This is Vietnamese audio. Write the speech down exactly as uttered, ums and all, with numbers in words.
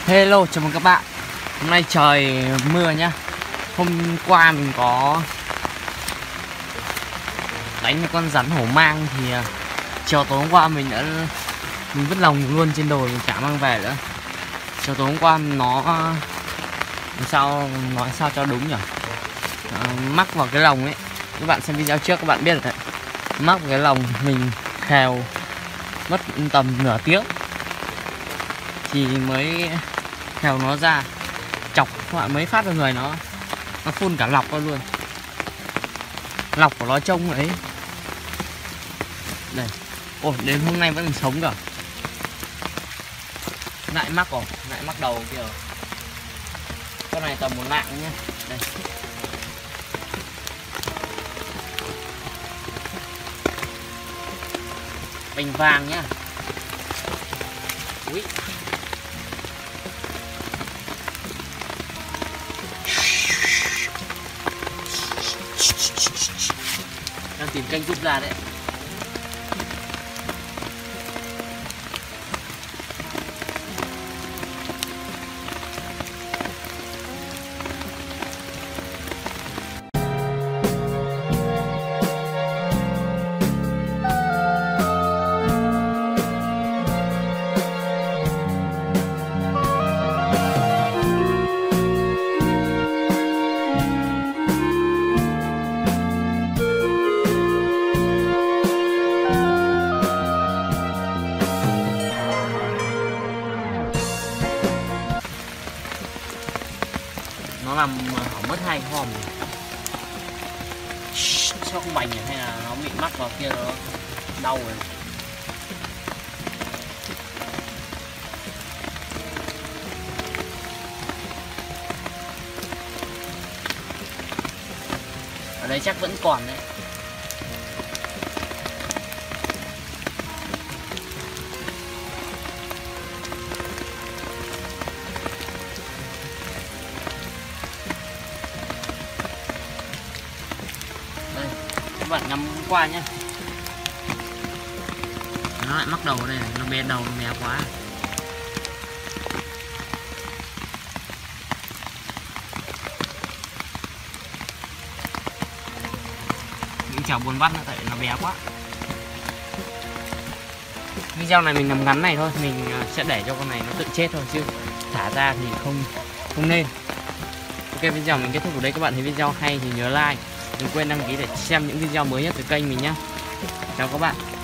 Hello, chào mừng các bạn. Hôm nay trời mưa nhá. Hôm qua mình có đánh một con rắn hổ mang thì chiều tối hôm qua mình đã mình vứt lồng luôn trên đồi, mình chả mang về nữa. Chiều tối hôm qua nó sao nói sao cho đúng nhỉ? À, mắc vào cái lồng ấy. Các bạn xem video trước các bạn biết rồi đấy. Mắc vào cái lồng mình khèo mất tầm nửa tiếng thì mới khèo nó ra, chọc họa mấy phát vào người nó, nó phun cả lọc ra luôn. Lọc của nó trông ấy. Đây. Ôi, đến hôm nay vẫn còn sống cả. Lại mắc rồi, lại mắc đầu kìa. Con này tầm một lạng nhá. Đây. Bành vàng nhá. Ui. Đang tìm kênh rút ra đấy. Nó làm hỏng mất hai hòm. Sao không bành nhỉ? Hay là nó bị mắc vào kia nó đau rồi. Ở đây chắc vẫn còn đấy. Các bạn ngắm qua nhé. Nó lại mắc đầu ở đây này, nó bé đầu, nó bé quá. Những chảo buồn bắt nó tại nó bé quá. Video này mình làm ngắn này thôi, mình sẽ để cho con này nó tự chết thôi, chứ thả ra thì không không nên. Ok, video mình kết thúc ở đây. Các bạn thấy video hay thì nhớ like, đừng quên đăng ký để xem những video mới nhất từ kênh mình nhé. Chào các bạn.